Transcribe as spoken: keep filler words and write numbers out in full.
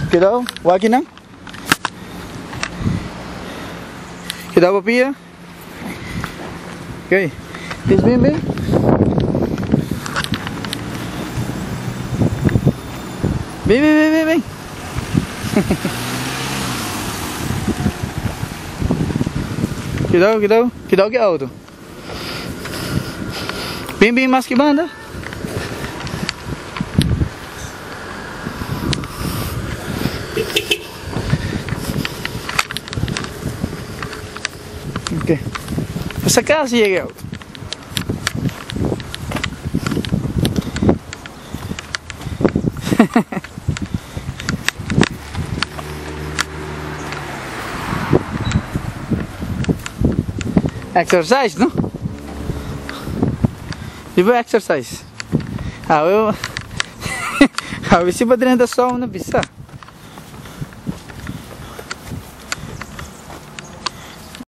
Cuidado, aqui não. Cuidado, papia. Ok. Diz bem, bem. Vem, vem, vem, vem, vem. Cuidado, cuidado. Cuidado que é alto. Vem, vem, mais que banda. Ok. Essa casa chega alto. Exercise, no? Tipo exercise. Ah, eu... Ah, eu se pode andar só uma pista.